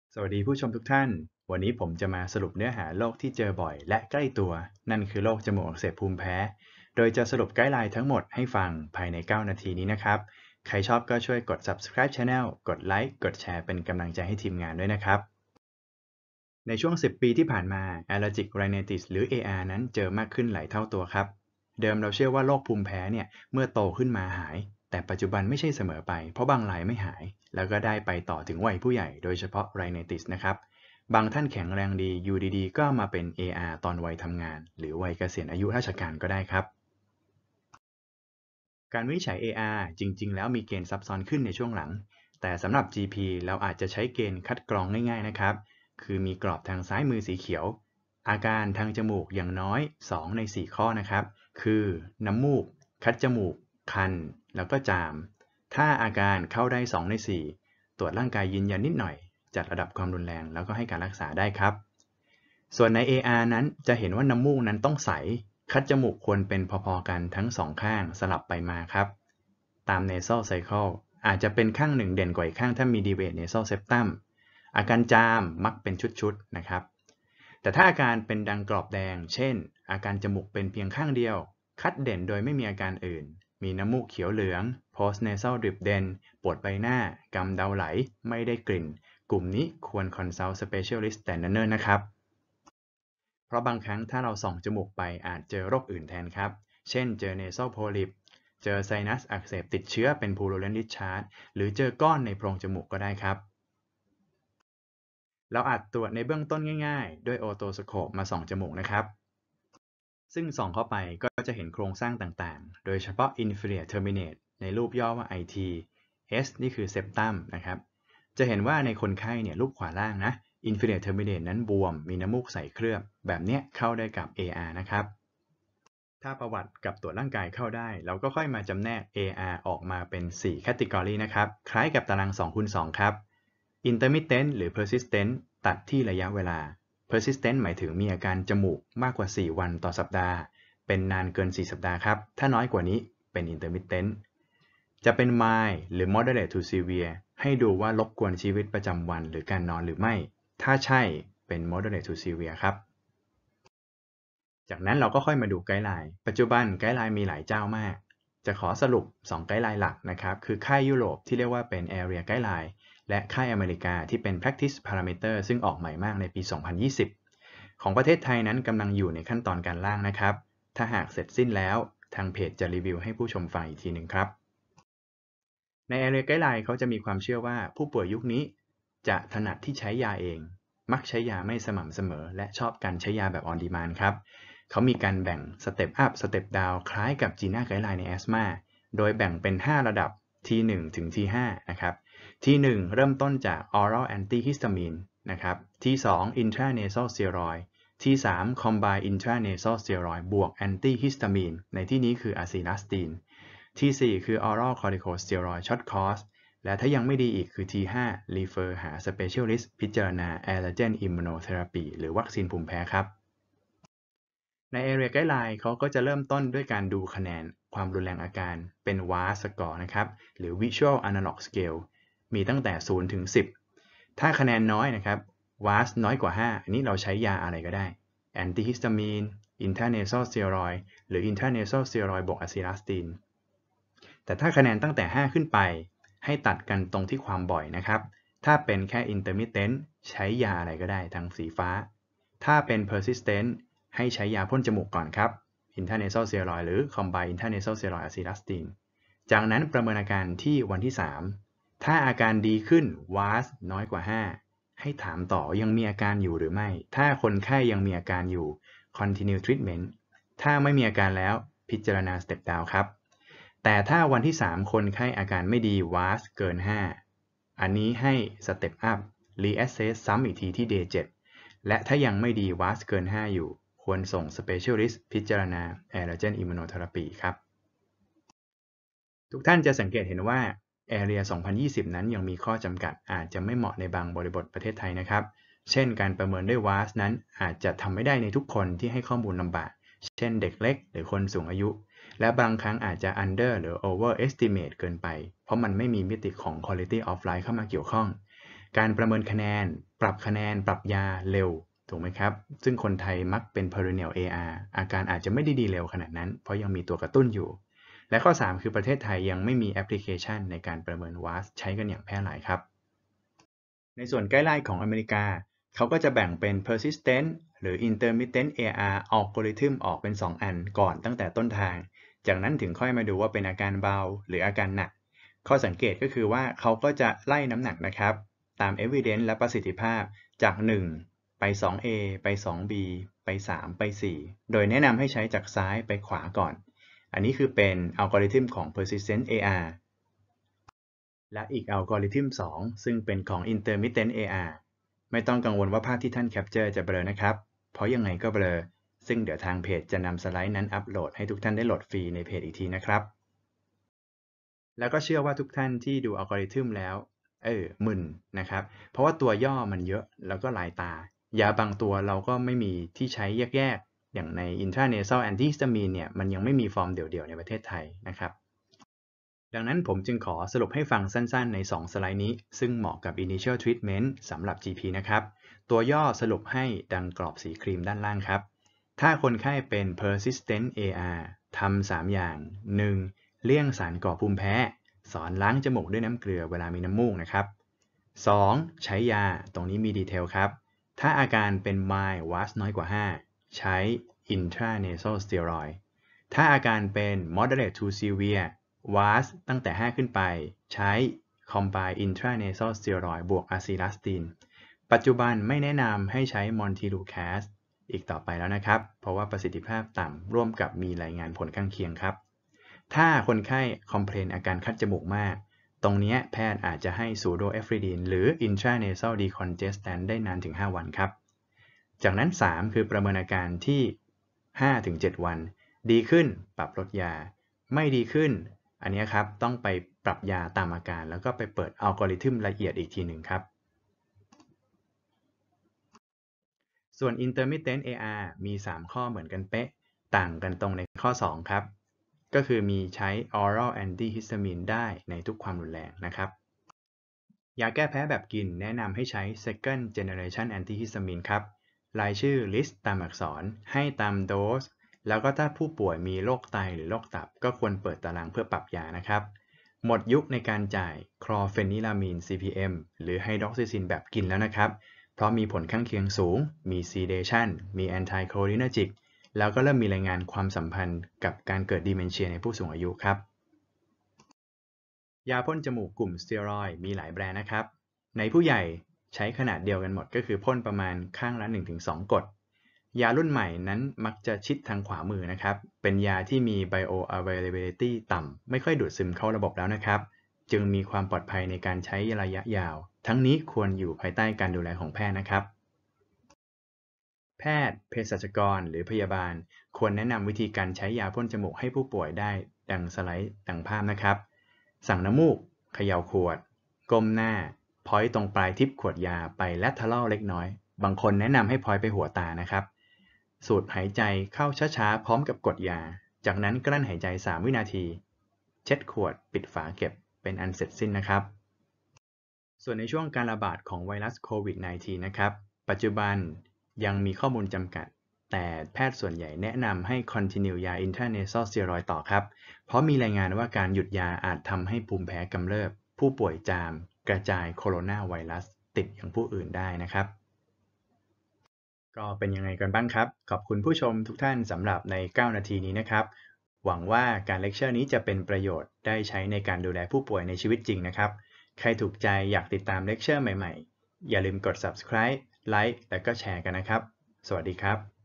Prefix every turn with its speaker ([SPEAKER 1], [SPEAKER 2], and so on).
[SPEAKER 1] สวัสดีผู้ชมทุกท่าน วันนี้ผมจะมาสรุปเนื้อหาโรคที่เจอบ่อยและใกล้ตัว นั่นคือโรคจมูกอักเสบภูมิแพ้ โดยจะสรุปไกด์ไลน์ทั้งหมดให้ฟังภายใน 9 นาทีนี้นะครับ ใครชอบก็ช่วยกด subscribe channel กดไลค์กดแชร์เป็นกำลังใจให้ทีมงานด้วยนะครับ ในช่วง 10 ปีที่ผ่านมา Allergic Rhinitis หรือ AR นั้นเจอมากขึ้นหลายเท่าตัวครับ เดิมเราเชื่อว่าโรคภูมิแพ้เนี่ยเมื่อโตขึ้นมาหาย แต่ปัจจุบันไม่ใช่เสมอไป เพราะบางรายไม่หาย แล้วก็ได้ไปต่อถึงวัยผู้ใหญ่โดยเฉพาะ Rhinitis นะครับ บางท่านแข็งแรงดีอยู่ดีๆก็มาเป็น AR ตอนวัยทำงาน หรือวัยเกษียณอายุราชการก็ได้ครับ การวินิจฉัย AR จริงๆแล้วมีเกณฑ์ซับซ้อนขึ้นในช่วงหลัง แต่สำหรับ GP เราอาจจะใช้เกณฑ์คัดกรองง่ายๆนะครับ คือมีกรอบทางซ้ายมือสีเขียว อาการทางจมูกอย่างน้อย 2 ใน 4 ข้อนะครับ คือน้ำมูก คัดจมูก คัน แล้วก็จาม ถ้าอาการเข้าได้ 2 ใน 4 ตรวจร่างกายยืนยันนิดหน่อย จัดระดับความรุนแรงแล้วก็ให้การรักษาได้ครับ ส่วนใน AR นั้นจะเห็นว่าน้ำมูกนั้นต้องใส คัดจมูกควรเป็นพอๆกันทั้งสองข้างสลับไปมาครับ ตาม nasal cycle อาจจะเป็นข้างหนึ่งเด่นกว่าอีกข้างถ้ามี deviate nasal septum อาการจามมักเป็นชุดๆนะครับ แต่ถ้าอาการเป็นดังกรอบแดง เช่น อาการจมูกเป็นเพียงข้างเดียว คัดเด่นโดยไม่มีอาการอื่น มีน้ำมูกเขียวเหลือง post nasal drip เด่น ปวดใบหน้า กำเดาไหล ไม่ได้กลิ่น กลุ่มนี้ควร consult specialist แต่เนิ่นๆนะครับ เพราะบางครั้งถ้าเราส่องจมูกไปอาจเจอโรคอื่นแทนครับ เช่น เจอ nasal polyp เจอไซนัสอักเสบติดเชื้อเป็น purulent discharge หรือเจอก้อนในโพรงจมูกก็ได้ครับ เราอาจตรวจในเบื้องต้นง่ายๆ ด้วยโอโตสโคปมาส่องจมูกนะครับ ซึ่งส่องเข้าไปก็จะเห็นโครงสร้างต่างๆ โดยเฉพาะ inferior terminate ในรูปย่อว่า IT S นี่คือ septum นะครับ จะเห็นว่าในคนไข้เนี่ยรูปขวาล่างนะ inferior terminate นั้นบวม มีน้ำมูกใสเคลือบ แบบนี้เข้าได้กับ AR นะครับ ถ้าประวัติกับตรวจร่างกายเข้าได้ เราก็ค่อยมาจำแนก AR ออกมาเป็น 4 category นะครับ คล้ายกับตาราง 2x2 ครับ intermittent หรือ persistent ตัดที่ระยะเวลา persistent หมายถึงมีอาการจมูกมากกว่า 4 วันต่อสัปดาห์ เป็นนานเกิน 4 สัปดาห์ครับ ถ้าน้อยกว่านี้เป็น intermittent จะเป็น mild หรือ moderate to severe ให้ดูว่ารบกวนชีวิตประจำวันหรือการนอนหรือไม่ ถ้าใช่เป็น moderate to severe ครับ จากนั้นเราก็ค่อยมาดูไกด์ไลน์ ปัจจุบันไกด์ไลน์มีหลายเจ้ามาก จะขอสรุป 2 ไกด์ไลน์หลักนะครับ คือค่ายยุโรปที่เรียกว่าเป็น Area Guideline และค่ายอเมริกาที่เป็น Practice Parameter ซึ่งออกใหม่มากในปี 2020 ของประเทศไทยนั้นกำลังอยู่ในขั้นตอนการร่างนะครับ ถ้าหากเสร็จสิ้นแล้วทางเพจจะรีวิวให้ผู้ชมฟังอีกทีหนึ่งครับ ใน Area Guideline เขาจะมีความเชื่อว่าผู้ป่วยยุคนี้จะถนัดที่ใช้ยาเอง มักใช้ยาไม่สม่ำเสมอ และชอบการใช้ยาแบบ on demand ครับ เขามีการแบ่ง Step Up Step Down คล้ายกับ GINA Guideline ใน Asthma โดยแบ่งเป็น 5 ระดับ T1 ถึง T5 นะครับ T1 เริ่มต้นจาก Oral Antihistamine นะครับ T2 Intranasal Steroid T3 Combined Intranasal Steroid บวก Antihistamine ในที่นี้คือ Acetylcysteine T4 คือ Oral Corticosteroid Short Course และถ้ายังไม่ดีอีกคือ T5 Refer หา Specialist พิจารณา Allergen Immunotherapy หรือวัคซีนภูมิแพ้ครับ ใน Area Guideline เขาก็จะเริ่มต้นด้วยการดูคะแนนความรุนแรงอาการเป็น VAS score นะครับ หรือ Visual Analog Scale มีตั้งแต่ 0 ถึง 10 ถ้าคะแนนน้อยนะครับ VAS น้อยกว่า 5 อันนี้เราใช้ยาอะไรก็ได้ Antihistamine Intranasal Steroid หรือ Intranasal Steroid บวก Acetylcysteine แต่ถ้าคะแนนตั้งแต่ 5 ขึ้นไปให้ตัดกันตรงที่ความบ่อยนะครับ ถ้าเป็นแค่ intermittent ใช้ยาอะไรก็ได้ทางสีฟ้า ถ้าเป็น persistent ให้ใช้ยาพ่นจมูกก่อนครับ intranasal steroid หรือ combined intranasal steroid acetylcysteine จากนั้นประเมินอาการที่วันที่ 3 ถ้าอาการดีขึ้น VAS น้อยกว่า 5 ให้ถามต่อยังมีอาการอยู่หรือไม่ ถ้าคนไข้ยังมีอาการอยู่ continue treatment ถ้าไม่มีอาการแล้วพิจารณา step down ครับ แต่ถ้าวันที่ 3 คนไข้อาการไม่ดี VAS เกิน 5 อันนี้ให้ Step Up Reassess ซ้ำอีกทีที่ Day 7 และถ้ายังไม่ดี VAS เกิน 5 อยู่ ควรส่ง Specialist พิจารณา Allergen Immunotherapy ครับ ทุกท่านจะสังเกตเห็นว่า Area 2020 นั้นยังมีข้อจำกัดอาจจะไม่เหมาะในบางบริบทประเทศไทยนะครับ เช่นการประเมินด้วย VAS นั้นอาจจะทำไม่ได้ในทุกคนที่ให้ข้อมูลลำบาก เช่นเด็กเล็กหรือคนสูงอายุ และบางครั้งอาจจะ under หรือ overestimate เกินไป เพราะมันไม่มีมิติของ quality of life เข้ามาเกี่ยวข้องการประเมินคะแนนปรับคะแนนปรับยาเร็วถูกไหมครับซึ่งคนไทยมักเป็น perennial AR อาการอาจจะไม่ได้ดีเร็วขนาดนั้นเพราะยังมีตัวกระตุ้นอยู่และข้อ 3 คือประเทศไทยยังไม่มีแอปพลิเคชันในการประเมิน WAS ใช้กันอย่างแพร่หลายครับในส่วนไกด์ไลน์ของอเมริกาเขาก็จะแบ่งเป็น persistent หรือ intermittent AR อัลกอริทึมออกเป็น 2 อันก่อนตั้งแต่ต้นทางจากนั้นถึงค่อยมาดูว่าเป็นอาการเบาหรืออาการหนักข้อสังเกตก็คือว่าเขาก็จะไล่น้ำหนักนะครับตาม evidence และประสิทธิภาพจาก 1 ไป 2A ไป 2B ไป 3 ไป 4 โดยแนะนำให้ใช้จากซ้ายไปขวาก่อนอันนี้คือเป็นอัลกอริทึมของ persistent AR และอีกอัลกอริทึม 2 ซึ่งเป็นของ intermittent AR ไม่ต้องกังวลว่าภาพที่ท่านแคปเจอร์จะเบลอนะครับเพราะยังไงก็เบลอซึ่งเดี๋ยวทางเพจจะนำสไลด์นั้นอัปโหลดให้ทุกท่านได้โหลดฟรีในเพจอีกทีนะครับแล้วก็เชื่อว่าทุกท่านที่ดูอัลกอริทึมแล้วมึนนะครับเพราะว่าตัวย่อมันเยอะแล้วก็หลายตายาบางตัวเราก็ไม่มีที่ใช้แยกๆอย่างใน intranasal antihistamine เนี่ยมันยังไม่มีฟอร์มเดี่ยวๆในประเทศไทยนะครับดังนั้นผมจึงขอสรุปให้ฟังสั้นๆใน2สไลด์นี้ซึ่งเหมาะกับ initial treatment สำหรับ GP นะครับตัวย่อสรุปให้ดังกรอบสีครีมด้านล่างครับถ้าคนไข้เป็น persistent AR ทำ3อย่าง 1. เลี่ยงสารก่อภูมิแพ้สอนล้างจมูกด้วยน้ำเกลือเวลามีน้ำมูกนะครับ 2. ใช้ยาตรงนี้มีดีเทลครับถ้าอาการเป็น mild WAS น้อยกว่า 5 ใช้ intranasal steroid ถ้าอาการเป็น moderate to severe WAS ตั้งแต่ 5 ขึ้นไปใช้ combined intranasal steroid บวก acylastine ปัจจุบันไม่แนะนำให้ใช้ montelukast อีกต่อไปแล้วนะครับเพราะว่าประสิทธิภาพต่ำร่วมกับมีรายงานผลข้างเคียงครับถ้าคนไข้คอมเพลนอาการคัดจมูกมากตรงนี้แพทย์อาจจะให้ pseudoephedrine หรือ intranasal decongestant ได้นานถึง 5 วันครับจากนั้น 3 คือประเมินอาการที่ 5-7 วันดีขึ้นปรับลดยาไม่ดีขึ้นอันนี้ครับต้องไปปรับยาตามอาการแล้วก็ไปเปิดอัลกอริทึมละเอียดอีกทีหนึ่งครับส่วน intermittent AR มี 3 ข้อเหมือนกันเป๊ะต่างกันตรงในข้อ 2 ครับก็คือมีใช้ oral antihistamine ได้ในทุกความรุนแรงนะครับยาแก้แพ้แบบกินแนะนำให้ใช้ second generation antihistamine ครับรายชื่อ list ตามอักษรให้ตามโดสแล้วก็ถ้าผู้ป่วยมีโรคไตหรือโรคตับก็ควรเปิดตารางเพื่อปรับยานะครับหมดยุคในการจ่ายคลอร์เฟนิลามีน CPM หรือไฮดรอกซิซินแบบกินแล้วนะครับเพราะมีผลข้างเคียงสูงมี sedation มี anticholinergic แล้วก็เริ่มมีรายงานความสัมพันธ์กับการเกิดดิเมนเชียในผู้สูงอายุครับยาพ่นจมูกกลุ่มสเตียรอยด์มีหลายแบรนด์นะครับในผู้ใหญ่ใช้ขนาดเดียวกันหมดก็คือพ่นประมาณข้างละ 1-2 กดยารุ่นใหม่นั้นมักจะชิดทางขวามือนะครับเป็นยาที่มี bioavailability ต่ำไม่ค่อยดูดซึมเข้าระบบแล้วนะครับจึงมีความปลอดภัยในการใช้ระยะยาวทั้งนี้ควรอยู่ภายใต้การดูแลของแพทย์นะครับแพทย์เภสัชกรหรือพยาบาลควรแนะนำวิธีการใช้ยาพ่นจมูกให้ผู้ป่วยได้ดังสไลด์ดังภาพนะครับสั่งน้ำมูกเขย่าขวดก้มหน้าพอยต์ตรงปลายทิปขวดยาไป lateral เล็กน้อยบางคนแนะนำให้พอยต์ไปหัวตานะครับสูดหายใจเข้าช้าๆพร้อมกับกดยาจากนั้นกลั้นหายใจ3 วินาทีเช็ดขวดปิดฝาเก็บเป็นอันเสร็จสิ้นนะครับส่วนในช่วงการระบาดของไวรัสโควิด -19 นะครับปัจจุบันยังมีข้อมูลจำกัดแต่แพทย์ส่วนใหญ่แนะนำให้ continue ยา intranasal steroid ต่อครับเพราะมีรายงานว่าการหยุดยาอาจทำให้ภูมิแพ้กำเริบผู้ป่วยจามกระจายโคโรนาไวรัสติดอย่างผู้อื่นได้นะครับก็เป็นยังไงกันบ้างครับขอบคุณผู้ชมทุกท่านสำหรับใน9 นาทีนี้นะครับหวังว่าการเลคเชอร์นี้จะเป็นประโยชน์ได้ใช้ในการดูแลผู้ป่วยในชีวิตจริงนะครับใครถูกใจอยากติดตามเลคเชอร์ใหม่ๆอย่าลืมกด subscribe ไลค์และก็แชร์กันนะครับสวัสดีครับ